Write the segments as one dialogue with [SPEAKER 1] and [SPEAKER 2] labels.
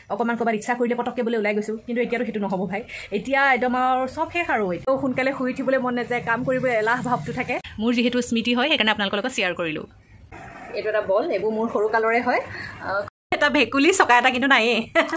[SPEAKER 1] অকণমান ক'ৰবাত ইচ্ছা কৰিলে পটককৈ বোলে ওলাই গৈছোঁ কিন্তু এতিয়াতো সেইটো নহ'ব ভাই এতিয়া একদম আৰু চব শেষ আৰু এতিয়াও সোনকালে শুই উঠিবলৈ মন নাযায় কাম কৰিবলৈ এলাহ ভাৱটো থাকে মোৰ যিহেতু স্মৃতি হয় সেইকাৰণে আপোনালোকৰ লগত শ্বেয়াৰ কৰিলোঁ এইটো এটা বল এইবোৰ মোৰ সৰু কালৰে হয় এটা ভেকুলী চকা এটা কিন্তু নায়েই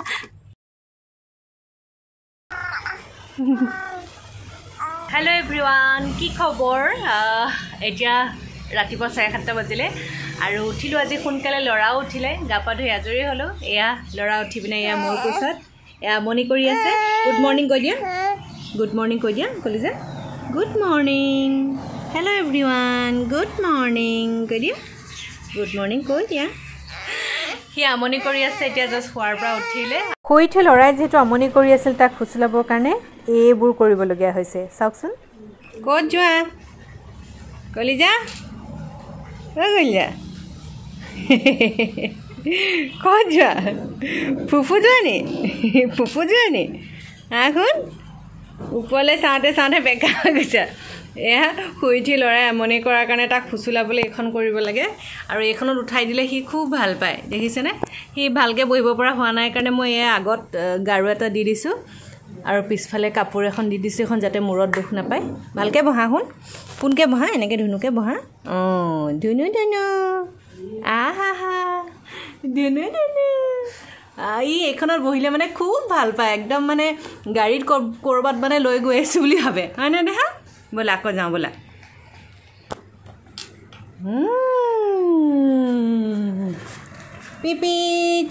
[SPEAKER 1] হেল্ল' এভৰিৱান কি খবৰ এতিয়া ৰাতিপুৱা 7:30 বাজিলে আৰু উঠিলোঁ আজি সোনকালে ল'ৰাও উঠিলে গা পা ধুই আজৰি হ'লোঁ এয়া ল'ৰা উঠি পিনে এয়া মোৰ কোচত এয়া আমনি কৰি আছে গুড মৰ্ণিং কৈ দিয়া কলিজা good morning hello' everyone good morning কৈ দিয়া সি আমনি কৰি আছে এতিয়া জাষ্ট শোৱাৰ পৰা উঠিলে শুই উঠি ল'ৰাই যিহেতু আমনি কৰি আছিল তাক ফুচলাবৰ কাৰণে এইবোৰ কৰিবলগীয়া হৈছে চাওকচোন ক'ত যোৱা কলিজা ক'ত যোৱা ফুফু যোৱা নি আহোন ওপৰলৈ চাওঁতে বেকা হৈ গৈছে এয়া শুই উঠি ল'ৰাই আমনি কৰাৰ কাৰণে তাক ফুচলাবলৈ এইখন কৰিব লাগে আৰু এইখনত উঠাই দিলে সি খুব ভাল পায় দেখিছেনে সি ভালকৈ বহিব পৰা হোৱা নাই কাৰণে মই এয়া আগত গাৰু এটা দি দিছোঁ আৰু পিছফালে কাপোৰ এখন দি দিছোঁ এখন যাতে মূৰত দুখ নাপায় ভালকৈ বহা শুন পোনকৈ বহা এনেকৈ ধুনুকৈ বহা অঁ ধুনু আহা ধুনু ই এইখনত বহিলে মানে খুব ভাল পায় একদম মানে গাড়ীত ক'ৰবাত মানে লৈ গৈ আছোঁ বুলি ভাবে হয়নে দেখা ব'লা আকৌ যাওঁ ব'লা পিপিট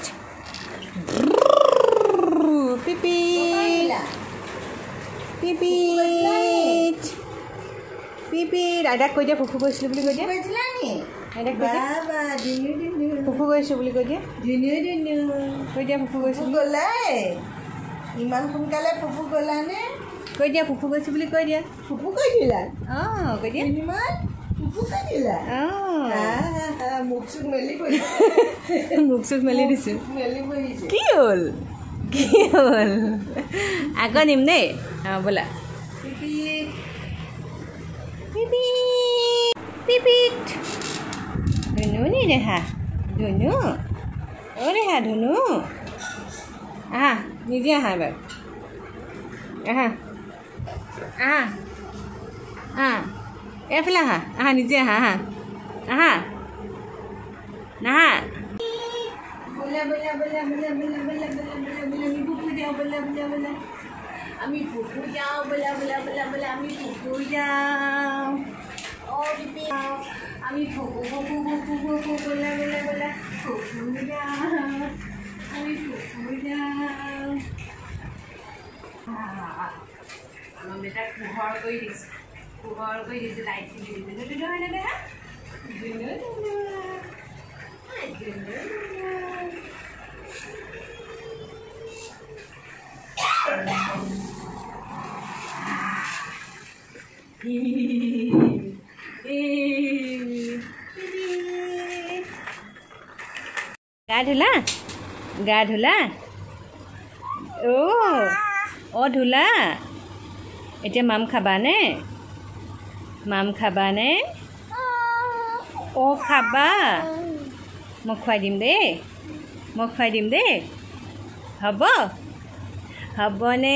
[SPEAKER 1] আইতাক কৈ দিয়া ফুফু গৈছিলোঁ বুলি কৈ দিয়া আইতাক কৈ দিয়া ফুফু গৈছোঁ বুলি কৈ দিয়া কৈ দিয়া ফুফু গৈছোঁ
[SPEAKER 2] গ'লাই ইমান সোনকালে ফুফু গ'লানে
[SPEAKER 1] কৈ দিয়া ফুফু গৈছোঁ বুলি কৈ দিয়া
[SPEAKER 2] ফুফু কৈ দিলা
[SPEAKER 1] অঁ কৈ দিয়া
[SPEAKER 2] ইমান ফুফু কৈ দিলা
[SPEAKER 1] অঁ
[SPEAKER 2] মুখ চুখ মেলি
[SPEAKER 1] দিছোঁ
[SPEAKER 2] মেলি বহিছে
[SPEAKER 1] কি হ'ল আকৌ নিম দেই অঁ বোলা পিপিট ধুনু নি দেহা ধুনু ধুনু আহা নিজে আহা এবাৰ আহা এইফালে আহা নিজে আহা নাহা আমি ফুফু যাওঁ বোলা আমি ফুফু যাওঁ অঁ পিপি আমি ফুফু বোলা ফুফু যাওঁ আমি ফুফু যাওঁ আমাৰ বেটাক পোহৰ কৰি দিছোঁ লাইটখিনি দিছোঁ হয়নে দেখা গা ধুলা অঁ ধুলা এতিয়া মাম খাবানে অঁ খাবা মই খুৱাই দিম দেই হ'বনে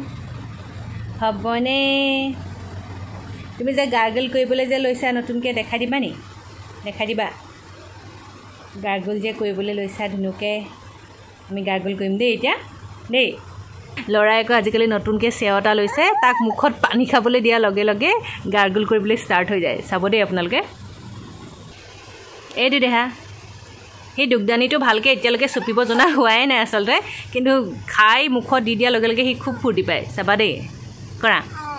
[SPEAKER 1] তুমি যে গাৰ্গল কৰিবলৈ যে লৈছা নতুনকৈ দেখাই দিবা গাৰ্গল যে কৰিবলৈ লৈছা ধুনুকৈ আমি গাৰ্গল কৰিম দেই এতিয়া দেই ল'ৰাই আকৌ আজিকালি নতুনকৈ চেৱ এটা লৈছে তাক মুখত পানী খাবলৈ দিয়াৰ লগে লগে গাৰ্গল কৰিবলৈ ষ্টাৰ্ট হৈ যায় চাব দেই আপোনালোকে এইটো দেহা সেই দুগদানীটো ভালকৈ এতিয়ালৈকে চুপিব জনা হোৱাই নাই আচলতে কিন্তু খাই মুখত দি দিয়াৰ লগে লগে সি খুব ফূৰ্তি পায় চাবা দেই কৰা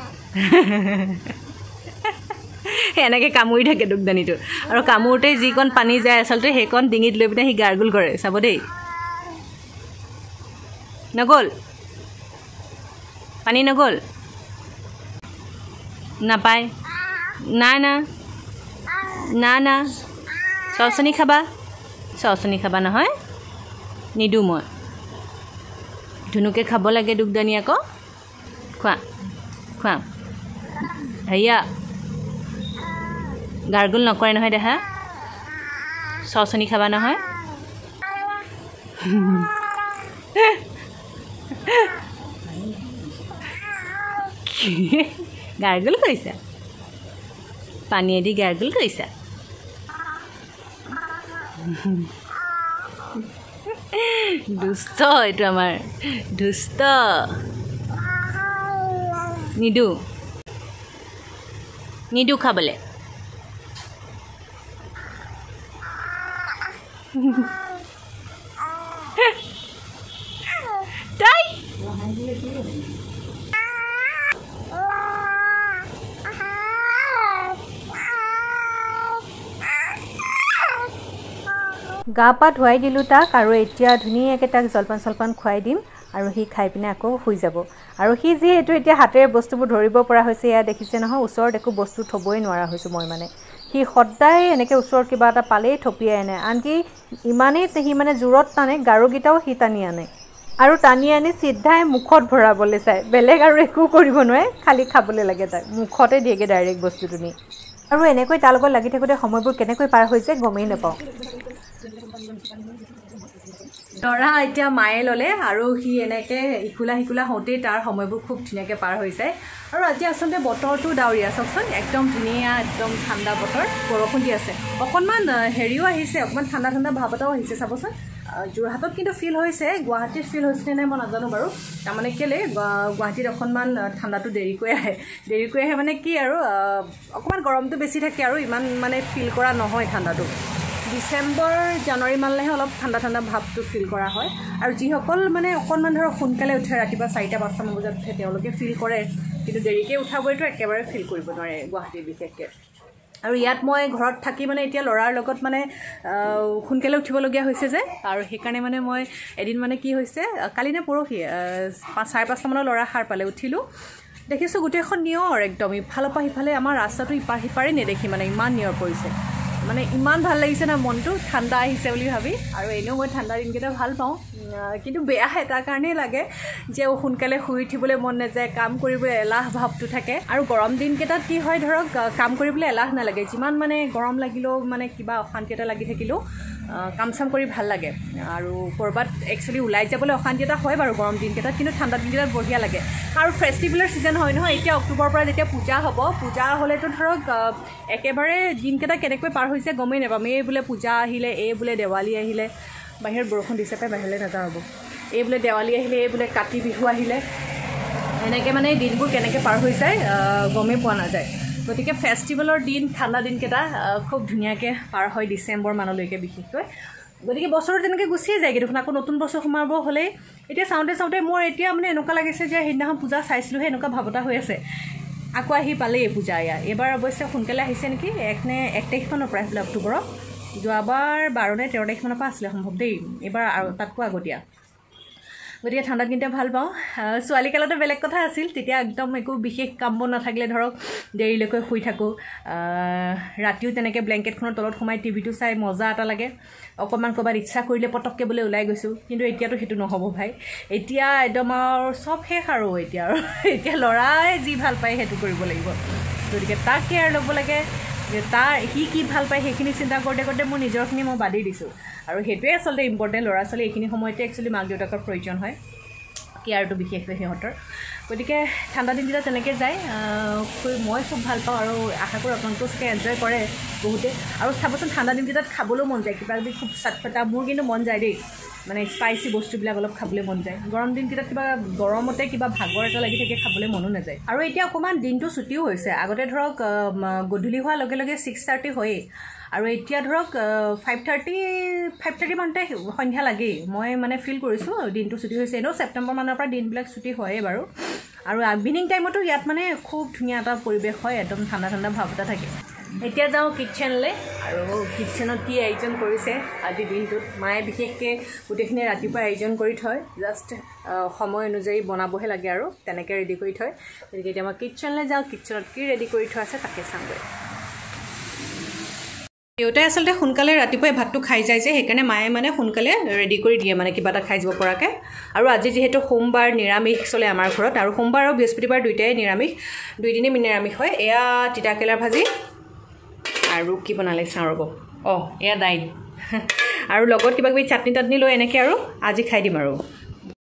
[SPEAKER 1] এনেকৈ কামুৰি থাকে দুগদানীটো আৰু কামোৰতে যিকণ পানী যায় আচলতে সেইকণ ডিঙিত লৈ পিনে সি গাৰ্গল কৰে চাব দেই নগ'ল পানী নগ'ল নাপায় না চচনি খাবা নহয় নিদিওঁ মই ধুনুকে খাব লাগে দুগদানী আকৌ খোৱা হেৰিয়া গাৰ্গল নকৰে নহয় দেহা চচনি খাবা নহয় গাৰ্গল কৰিছা পানীয়েদি গাৰ্গল কৰিছা দুষ্ট এইটো আমাৰ দুষ্ট নিদু নিদু খাবলৈ তাই গা পা ধুৱাই দিলোঁ তাক আৰু এতিয়া ধুনীয়াকৈ তাক জলপান চলপান খুৱাই দিম আৰু সি খাই পিনে আকৌ শুই যাব আৰু সি যিহেতু এতিয়া হাতেৰে বস্তুবোৰ ধৰিব পৰা হৈছে এয়া দেখিছে নহয় ওচৰত একো বস্তু থ'বই নোৱাৰা হৈছোঁ মই মানে সি সদায় এনেকৈ ওচৰত কিবা এটা পালেই থপিয়াই আনে আনকি ইমানেই সি মানে জোৰত টানে গাৰুকেইটাও সি টানি আনে আৰু টানি আনি চিধাই মুখত ভৰাবলৈ চায় বেলেগ আৰু একো কৰিব নোৱাৰে খালি খাবলৈ লাগে তাক মুখতে দিয়েগৈ ডাইৰেক্ট বস্তুটো নি আৰু এনেকৈ তাৰ লগত লাগি থাকোঁতে সময়বোৰ কেনেকৈ পাৰ হৈছে গমেই নাপাওঁ ল'ৰা এতিয়া মায়ে ল'লে আৰু সি এনেকৈ ইখোলা সিখোলা হওঁতেই তাৰ সময়বোৰ খুব ধুনীয়াকৈ পাৰ হৈ যায় আৰু আজি আচলতে বতৰটো ডাৱৰীয়া চাওকচোন একদম ধুনীয়া একদম ঠাণ্ডা বতৰ বৰষুণ দি আছে অকণমান হেৰিও আহিছে অকণমান ঠাণ্ডা ঠাণ্ডা ভাৱ এটাও আহিছে চাবচোন যোৰহাটত কিন্তু ফিল হৈছে গুৱাহাটীত ফিল হৈছেনে নাই মই নাজানো বাৰু তাৰমানে কেলৈ গুৱাহাটীত অকণমান ঠাণ্ডাটো দেৰিকৈ আহে মানে কি আৰু অকণমান গৰমটো বেছি থাকে আৰু ইমান মানে ফিল কৰা নহয় ঠাণ্ডাটো ডিচেম্বৰ জানুৱাৰী মানলৈহে অলপ ঠাণ্ডা ঠাণ্ডা ভাৱটো ফিল কৰা হয় আৰু যিসকল মানে অকণমান ধৰক সোনকালে উঠে ৰাতিপুৱা 4-5টা মান বজাত উঠে তেওঁলোকে ফিল কৰে কিন্তু দেৰিকৈ উঠাবইতো একেবাৰে ফিল কৰিব নোৱাৰে গুৱাহাটীত বিশেষকৈ আৰু ইয়াত মই ঘৰত থাকি মানে এতিয়া ল'ৰাৰ লগত মানে সোনকালে উঠিবলগীয়া হৈছে যে আৰু সেইকাৰণে মানে মই এদিন মানে কি হৈছে কালি নে পৰহি 5:30 মানত ল'ৰা সাৰ পালে উঠিলোঁ দেখিছোঁ গোটেইখন নিয়ৰ একদম ইফালৰ পৰা সিফালে আমাৰ ৰাস্তাটো ইপাৰ সিপাৰে নেদেখি মানে ইমান নিয়ৰ পৰিছে মানে ইমান ভাল লাগিছে না মনটো ঠাণ্ডা আহিছে বুলি ভাবি আৰু এনেও মই ঠাণ্ডা দিনকেইটা ভাল পাওঁ কিন্তু বেয়া এটাৰ কাৰণেই লাগে যে সোনকালে শুই উঠিবলৈ মন নাযায় কাম কৰিবলৈ এলাহ ভাৱটো থাকে আৰু গৰম দিনকেইটাত কি হয় ধৰক কাম কৰিবলৈ এলাহ নালাগে যিমান মানে গৰম লাগিলেও মানে কিবা অশান্তি এটা লাগি থাকিলেও কাম চাম কৰি ভাল লাগে আৰু ক'ৰবাত একচুৱেলি ওলাই যাবলৈ অশান্তি এটা হয় বাৰু গৰম দিনকেইটাত কিন্তু ঠাণ্ডা দিনকেইটাত বঢ়িয়া লাগে আৰু ফেষ্টিভেলৰ ছিজন হয় নহয় এতিয়া অক্টোবৰৰ পৰা যেতিয়া পূজা হ'ব পূজা হ'লেতো ধৰক একেবাৰে দিনকেইটা কেনেকৈ পাৰ হৈছে গমেই নাপাম এই বোলে পূজা আহিলে এই বোলে দেৱালী আহিলে বাহিৰত বৰষুণ দিছে পাই বাহিৰলৈ নাযাওঁ হ'ব এই বোলে দেৱালী আহিলে এই বোলে কাতি বিহু আহিলে এনেকৈ মানে দিনবোৰ কেনেকৈ পাৰ হৈ যায় গমেই পোৱা নাযায় গতিকে ফেষ্টিভেলৰ দিন ঠাণ্ডা দিনকেইটা খুব ধুনীয়াকৈ পাৰ হয় ডিচেম্বৰ মানলৈকে বিশেষকৈ গতিকে বছৰত তেনেকৈ গুচিয়ে যায়গৈ দেখোন আকৌ নতুন বছৰ সোমাব হ'লেই এতিয়া চাওঁতে মোৰ এতিয়া মানে এনেকুৱা লাগিছে যে সেইদিনাখন পূজা চাইছিলোঁহে এনেকুৱা ভাৱ এটা হৈ আছে আকৌ আহি পালেই পূজা এইবাৰ অৱশ্যে সোনকালে আহিছে নেকি 1 তাৰিখমানৰ পৰা আছিলে অক্টোবৰত যোৱাবাৰ 12 নে 13 তাৰিখমানৰ পৰা আছিলে সম্ভৱ দেই এইবাৰ আৰু তাতকৈ আগতীয়া গতিকে ঠাণ্ডাত কিন্তু ভাল পাওঁ ছোৱালীকালতো বেলেগ কথা আছিল তেতিয়া একদম একো বিশেষ কাম বন নাথাকিলে ধৰক দেৰিলৈকে শুই থাকোঁ ৰাতিও তেনেকৈ ব্লেংকেটখনৰ তলত সোমাই টিভিটো চাই মজা এটা লাগে অকণমান ক'ৰবাত ইচ্ছা কৰিলে পটককৈ বোলে ওলাই গৈছোঁ কিন্তু এতিয়াতো সেইটো নহ'ব ভাই এতিয়া একদম আৰু চব শেষ আৰু এতিয়া ল'ৰাই যি ভাল পায় সেইটো কৰিব লাগিব গতিকে তাক কেয়াৰ ল'ব লাগে যে সি কি ভাল পায় সেইখিনি চিন্তা কৰোঁতে মোৰ নিজৰখিনি মই বাদেই দিছোঁ আৰু সেইটোৱে আচলতে ইম্পৰ্টেণ্ট ল'ৰা ছোৱালী এইখিনি সময়তে একচুৱেলি মাক দেউতাকৰ প্ৰয়োজন হয় কেয়াৰটো বিশেষকৈ সিহঁতৰ গতিকে ঠাণ্ডা দিনকেইটা তেনেকৈ যায় মই খুব ভাল পাওঁ আৰু আশা কৰোঁ আপোনালোকেও চাগে এনজয় কৰে বহুতে আৰু চাবচোন ঠাণ্ডা দিনকেইটাত খাবলৈও মন যায় কিবা কিবি খুব চাটপটা মোৰ কিন্তু মন যায় দেই মানে স্পাইচি বস্তুবিলাক অলপ খাবলৈ মন যায় গৰম দিনকেইটাত কিবা গৰমতে কিবা ভাগৰ এটা লাগি থাকে খাবলৈ মনো নাযায় আৰু এতিয়া অকণমান দিনটো ছুটিও হৈছে আগতে ধৰক গধূলি হোৱাৰ লগে লগে 6:30 হয়েই আৰু এতিয়া ধৰক 5:30 মানতে সন্ধ্যা লাগেই মই মানে ফিল কৰিছোঁ দিনটো ছুটি হৈছে এনেও ছেপ্টেম্বৰ মানৰ পৰা দিনবিলাক ছুটি হয়েই বাৰু আৰু ইভিনিং টাইমতো ইয়াত মানে খুব ধুনীয়া এটা পৰিৱেশ হয় একদম ঠাণ্ডা ঠাণ্ডা ভাৱ এটা থাকে এতিয়া যাওঁ কিটচেনলৈ আৰু কিটচেনত কি আয়োজন কৰিছে আজি দিনটোত মায়ে বিশেষকৈ গোটেইখিনি ৰাতিপুৱা আয়োজন কৰি থয় জাষ্ট সময় অনুযায়ী বনাবহে লাগে আৰু তেনেকৈ ৰেডি কৰি থয় গতিকে এতিয়া মই কিটচেনলৈ যাওঁ কিটচেনত কি ৰেডি কৰি থোৱা আছে তাকে চামগৈ দেউতাই আচলতে সোনকালে ৰাতিপুৱাই ভাতটো খাই যায় যে সেইকাৰণে মায়ে মানে সোনকালে ৰেডি কৰি দিয়ে মানে কিবা এটা খাই যাব পৰাকৈ আৰু আজি যিহেতু সোমবাৰ নিৰামিষ চলে আমাৰ ঘৰত আৰু সোমবাৰ আৰু বৃহস্পতিবাৰ দুইটাই নিৰামিষ দুইদিনেই নিৰামিষ হয় এয়া তিতাকেৰেলাৰ ভাজি আৰু কি বনালে চাওঁ ৰ'ব এয়া দাইল আৰু লগত কিবা কিবি চাটনি তাটনি লৈ এনেকৈ আৰু আজি খাই দিম আৰু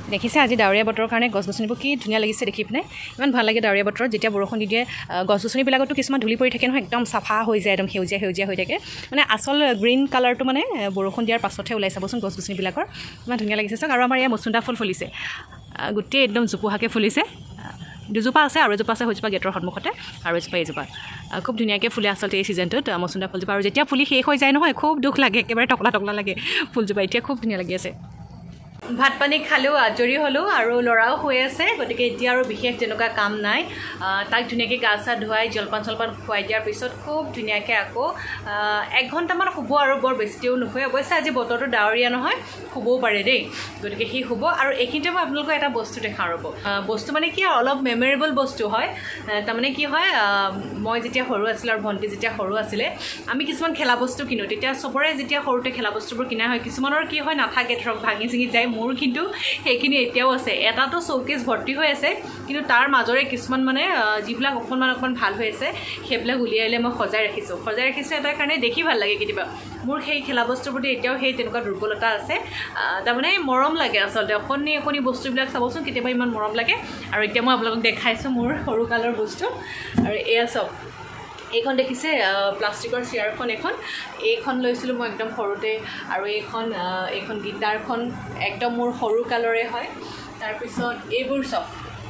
[SPEAKER 1] দেখিছে আজি ডাৱৰীয়া বতৰৰ কাৰণে গছ গছনিবোৰ কি ধুনীয়া লাগিছে দেখি পিনে ইমান ভাল লাগে ডাৱৰীয়া বতৰত যেতিয়া বৰষুণ দি দিয়ে গছ গছনিবিলাকতো কিছুমান ধূলি পৰি থাকে নহয় একদম চাফা হৈ যায় একদম সেউজীয়া সেউজীয়া হৈ থাকে মানে আচল গ্ৰীণ কালাৰটো মানে বৰষুণ দিয়াৰ পাছতহে ওলাই চাবচোন গছ গছনিবিলাকৰ ইমান ধুনীয়া লাগিছে চাওক আৰু আমাৰ ইয়াত মচুন্দা ফুল ফুলিছে গোটেই একদম জোপোহাকৈ ফুলিছে দুজোপা আছে আৰু এজোপা আছে সেইজোপা গেটৰ সন্মুখতে আৰু এজোপা এইজোপা খুব ধুনীয়াকৈ ফুলে আচলতে এই ছিজনটোত মচুন্দা ফুলজোপা আৰু যেতিয়া ফুলি শেষ হৈ যায় নহয় খুব দুখ লাগে একেবাৰে টকলা টকলা লাগে ফুলজোপা এতিয়া খুব ধুনীয়া লাগি আছে ভাত পানী খালেও আজৰি হ'লোঁ আৰু ল'ৰাও হৈ আছে গতিকে এতিয়া আৰু বিশেষ তেনেকুৱা কাম নাই তাক ধুনীয়াকৈ গা চা ধুৱাই জলপান চলপান খুৱাই দিয়াৰ পিছত খুব ধুনীয়াকৈ আকৌ 1 ঘণ্টামান শুব আৰু বৰ বেছিও নুশুৱে অৱশ্যে আজি বতৰটো ডাৱৰীয়া নহয় শুবও পাৰে দেই গতিকে সি শুব আৰু এইখিনিতে মই আপোনালোকক এটা বস্তু দেখাওঁ ৰ'ব বস্তু মানে কি অলপ মেমৰেবল বস্তু হয় তাৰমানে কি হয় মই যেতিয়া সৰু আছিলোঁ আৰু ভণ্টি যেতিয়া সৰু আছিলে আমি কিছুমান খেলা বস্তু কিনো তেতিয়া চবৰে যেতিয়া সৰুতে খেলা বস্তুবোৰ কিনা হয় কিছুমানৰ কি হয় নাথাকে ধৰক ভাঙি চিঙি যায় মোৰ কিন্তু সেইখিনি এতিয়াও আছে এটাতো চৌকেছ ভৰ্তি হৈ আছে কিন্তু তাৰ মাজৰে কিছুমান মানে যিবিলাক অকণমান ভাল হৈ আছে সেইবিলাক উলিয়াইলে মই সজাই ৰাখিছোঁ এটাৰ কাৰণে দেখি ভাল লাগে কেতিয়াবা মোৰ সেই খেলা বস্তুৰ প্ৰতি এতিয়াও সেই তেনেকুৱা দুৰ্বলতা আছে তাৰমানে মৰম লাগে আচলতে অকণি বস্তুবিলাক চাবচোন কেতিয়াবা ইমান মৰম লাগে আৰু এতিয়া মই আপোনালোকক দেখাইছোঁ মোৰ সৰু কালৰ বস্তু আৰু এয়া চব এইখন দেখিছে প্লাষ্টিকৰ চেয়াৰখন এইখন লৈছিলোঁ মই একদম সৰুতে আৰু এইখন গিটাৰখন একদম মোৰ সৰু কালৰে হয় তাৰপিছত এইবোৰ চব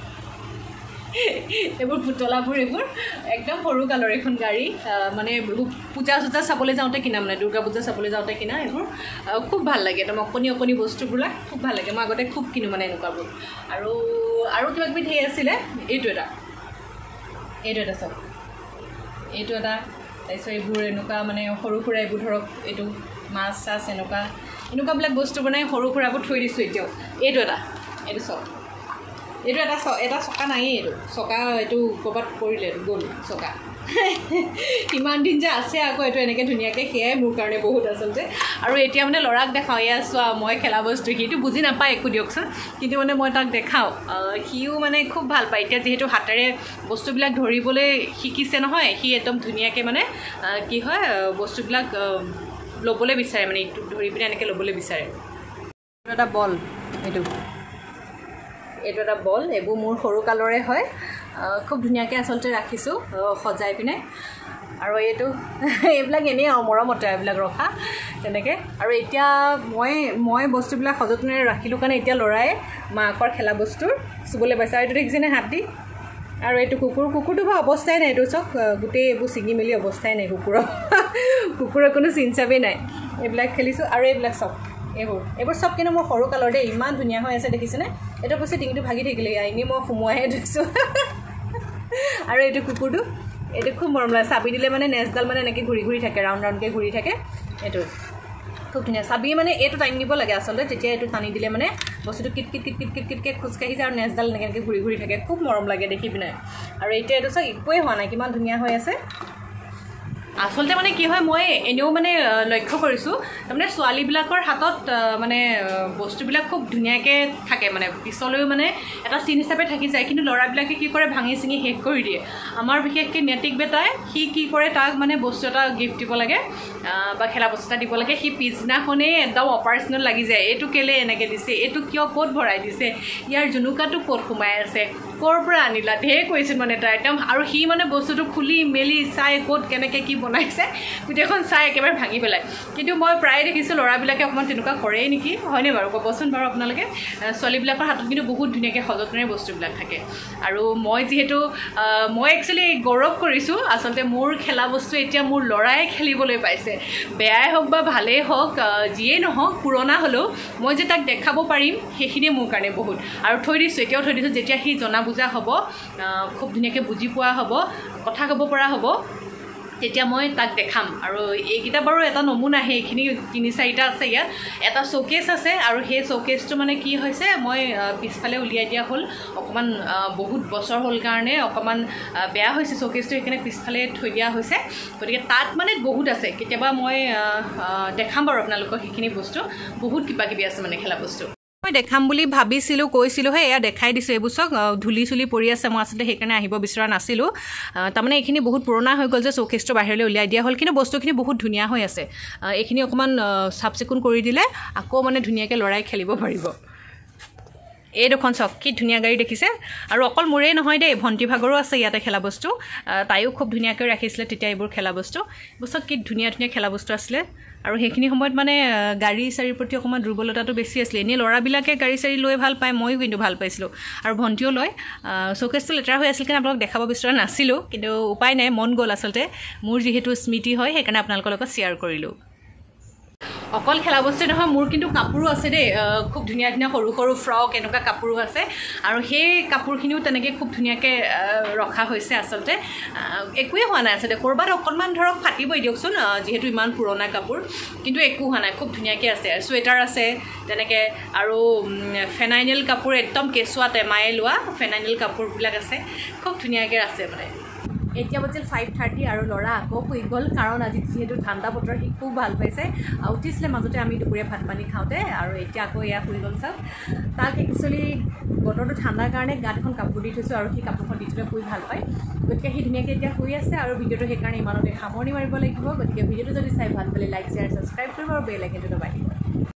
[SPEAKER 1] এইবোৰ পুতলাবোৰ এইবোৰ একদম সৰু কালৰ এখন গাড়ী মানে পূজা চূজা চাবলৈ যাওঁতে কিনা মানে দুৰ্গা পূজা চাবলৈ যাওঁতে কিনা এইবোৰ খুব ভাল লাগে একদম অকণি বস্তুবিলাক খুব ভাল লাগে মই আগতে খুব কিনো মানে এনেকুৱাবোৰ আৰু কিবা কিবি ধেৰ আছিলে এইটো এটা চব এইটো এটা তাৰপিছত এইবোৰ এনেকুৱা মানে সৰু সুৰা এইবোৰ ধৰক এইটো মাছ চাছ এনেকুৱাবিলাক বস্তু বনাই সৰু সুৰাবোৰ থৈ দিছোঁ এতিয়াও এইটো চব এইটো এটা চকা নায়েই চকা এইটো ক'ৰবাত পৰিলে গ'ল চকা ইমান দিন যে আছে আকৌ এইটো এনেকৈ ধুনীয়াকৈ সেয়াই মোৰ কাৰণে বহুত আচলতে আৰু এতিয়া মানে ল'ৰাক দেখাওঁ এয়া চোৱা মই খেলা বস্তু সিটো বুজি নাপায় একো দিয়কচোন কিন্তু মানে মই তাক দেখাওঁ সিও মানে খুব ভাল পায় এতিয়া যিহেতু হাতেৰে বস্তুবিলাক ধৰিবলৈ শিকিছে নহয় সি একদম ধুনীয়াকৈ মানে কি হয় বস্তুবিলাক ল'বলৈ বিচাৰে মানে ইটো ধৰি পিনে এনেকৈ ল'বলৈ বিচাৰে এটা বল এইটো এটা বল এইবোৰ মোৰ সৰু কালৰে হয় খুব ধুনীয়াকৈ আচলতে ৰাখিছোঁ সজাই পিনে আৰু এইবিলাক এনেই আৰু মৰমতে এইবিলাক ৰখা তেনেকৈ আৰু এতিয়া মই বস্তুবিলাক সযতনেৰে ৰাখিলোঁ কাৰণে এতিয়া ল'ৰাই মাকৰ খেলা বস্তুৰ চুবলৈ পাইছে আৰু এইটো দেখিছেনে হাতী আৰু এইটো কুকুৰটো বাৰু অৱস্থাই নাই এইটো চব গোটেই এইবোৰ ছিঙি মেলি অৱস্থাই নাই কুকুৰৰ কোনো চিন চাবেই নাই এইবিলাক খেলিছোঁ আৰু এইবিলাক চব এইবোৰ চব কিন্তু মোৰ সৰু কালৰ দেই ইমান ধুনীয়া হৈ আছে দেখিছেনে এইটো কৈছে ডিঙিটো ভাগি থাকিলে এনেই মই সোমোৱাইহে দিছোঁ আৰু এইটো কুকুৰটো এইটো খুব মৰম লাগে চাবি দিলে মানে নেজডাল মানে এনেকৈ ঘূৰি থাকে ৰাউণ্ডকৈ ঘূৰি থাকে এইটো খুব ধুনীয়া চাবি মানে এইটো টাইম দিব লাগে আচলতে তেতিয়া এইটো টানি দিলে মানে বস্তুটো কিটকৈ খোজকাঢ়ি যায় আৰু নেজডাল এনেকৈ ঘূৰি থাকে খুব মৰম লাগে দেখি পিনে আৰু এতিয়া এইটো চাওক একোৱেই হোৱা নাই কিমান ধুনীয়া হৈ আছে আচলতে মানে কি হয় মই এনেও মানে লক্ষ্য কৰিছোঁ তাৰমানে ছোৱালীবিলাকৰ হাতত মানে বস্তুবিলাক খুব ধুনীয়াকৈ থাকে মানে পিছলৈও মানে এটা চিন হিচাপে থাকি যায় কিন্তু ল'ৰাবিলাকে কি কৰে ভাঙি চিঙি শেষ কৰি দিয়ে আমাৰ বিশেষকৈ নেতিক বেটাই সি কি কৰে তাক মানে বস্তু এটা গিফ্ট দিব লাগে বা খেলা বস্তু এটা দিব লাগে সি পিছদিনাখনেই একদম অপাৰেশ্যনত লাগি যায় এইটো কেলৈ এনেকৈ দিছে এইটো কিয় ক'ত ভৰাই দিছে ইয়াৰ জুনুকাটো ক'ত সোমাই আছে ক'ৰ পৰা আনিলা ঢেৰ কৈছিল মানে তাই একদম আৰু সি মানে বস্তুটো খুলি মেলি চাই ক'ত কেনেকৈ কি বনাইছে গোটেইখন চাই একেবাৰে ভাঙি পেলাই কিন্তু মই প্ৰায় দেখিছোঁ ল'ৰাবিলাকে অকণমান তেনেকুৱা কৰেই নেকি হয়নে বাৰু ক'বচোন বাৰু আপোনালোকে ছোৱালীবিলাকৰ হাতত কিন্তু বহুত ধুনীয়াকৈ সযতনেৰে বস্তুবিলাক থাকে আৰু মই যিহেতু মই একচুৱেলি গৌৰৱ কৰিছোঁ আচলতে মোৰ খেলা বস্তু এতিয়া মোৰ ল'ৰাই খেলিবলৈ পাইছে বেয়াই হওক বা ভালেই হওক যিয়েই নহওক পুৰণা হ'লেও মই যে তাক দেখাব পাৰিম সেইখিনিয়ে মোৰ কাৰণে বহুত আৰু এতিয়াও থৈ দিছোঁ যেতিয়া সি জনা বুজা হ'ব খুব ধুনীয়াকৈ বুজি পোৱা হ'ব কথা ক'ব পৰা হ'ব তেতিয়া মই তাক দেখাম আৰু এইকেইটা বাৰু এটা নমুনা সেইখিনি 3-4টা আছে ইয়াত এটা শ্ব'কেছ আছে আৰু সেই শ্ব'কেছটো মানে কি হৈছে মই পিছফালে উলিয়াই দিয়া হ'ল অকণমান বহুত বছৰ হ'ল কাৰণে অকণমান বেয়া হৈছে শ্ব'কেছটো সেইকাৰণে পিছফালে থৈ দিয়া হৈছে গতিকে তাত মানে বহুত আছে কেতিয়াবা মই দেখাম বাৰু আপোনালোকক সেইখিনি বস্তু বহুত কিবা কিবি আছে মানে খেলা বস্তু মই দেখাম বুলি ভাবিছিলোঁ কৈছিলোঁহে এয়া দেখাই দিছোঁ এইবোৰ চক ধূলি চুলি পৰি আছে মই আচলতে সেইকাৰণে আহিব বিচৰা নাছিলোঁ তাৰমানে এইখিনি বহুত পুৰণা হৈ গ'ল যে শ্ব'কেছটো বাহিৰলৈ উলিয়াই দিয়া হ'ল কিন্তু বস্তুখিনি বহুত ধুনীয়া হৈ আছে এইখিনি অকণমান চাফ চিকুণ কৰি দিলে আকৌ মানে ধুনীয়াকৈ ল'ৰাই খেলিব পাৰিব এই দুখন চক কি ধুনীয়া গাড়ী দেখিছে আৰু অকল মোৰেই নহয় দেই ভণ্টি ভাগৰো আছে ইয়াতে খেলা বস্তু তাইও খুব ধুনীয়াকৈ ৰাখিছিলে তেতিয়া এইবোৰ খেলা বস্তু কি ধুনীয়া ধুনীয়া খেলা বস্তু আছিলে আৰু সেইখিনি সময়ত মানে গাড়ী চাৰিৰ প্ৰতি অকণমান দুৰ্বলতাটো বেছি আছিলে এনেই ল'ৰাবিলাকে গাড়ী চাৰি লৈ ভাল পায় ময়ো কিন্তু ভাল পাইছিলোঁ আৰু ভণ্টিও লয় চৌকেছটো লেতেৰা হৈ আছিল কাৰণে আপোনালোকক দেখাব বিচৰা নাছিলোঁ কিন্তু উপায় নাই মন গ'ল আচলতে মোৰ যিহেতু স্মৃতি হয় সেইকাৰণে আপোনালোকৰ লগত শ্বেয়াৰ কৰিলোঁ অকল খেলা বস্তু নহয় মোৰ কিন্তু কাপোৰো আছে দেই খুব ধুনীয়া ধুনীয়া সৰু সৰু ফ্ৰক এনেকুৱা কাপোৰো আছে আৰু সেই কাপোৰখিনিও তেনেকৈ খুব ধুনীয়াকৈ ৰখা হৈছে আচলতে একোৱেই হোৱা নাই আচলতে ক'ৰবাত অকণমান ধৰক ফাটিবই দিয়কচোন যিহেতু ইমান পুৰণা কাপোৰ কিন্তু একো হোৱা নাই খুব ধুনীয়াকৈ আছে চুৱেটাৰ আছে তেনেকৈ আৰু ফেনাইনেল কাপোৰ একদম কেঁচুৱা টেমায়ে লোৱা ফেনাইনেল কাপোৰবিলাক আছে খুব ধুনীয়াকৈ আছে মানে এতিয়া বাজিল 5:30 আৰু ল'ৰা আকৌ শুই গ'ল কাৰণ আজি যিহেতু ঠাণ্ডা বতৰ সি খুব ভাল পাইছে উঠিছিলে মাজতে আমি দুপৰীয়া ভাত পানী খাওঁতে আৰু এতিয়া আকৌ এয়া শুই গ'ল চাওক তাক একচুৱেলি বতৰটো ঠাণ্ডাৰ কাৰণে গাত এখন কাপোৰ দি থৈছোঁ আৰু সেই কাপোৰখন দি থ'লে শুই ভাল পায় গতিকে সি ধুনীয়াকৈ এতিয়া শুই আছে আৰু ভিডিঅ'টো সেইকাৰণে ইমানতে সামৰণি মাৰিব লাগিব গতিকে ভিডিঅ'টো যদি চাই ভাল পালে লাইক শ্বেয়াৰ ছাবস্ক্ৰাইব কৰিব আৰু বেল আইকনটো দবাই দিব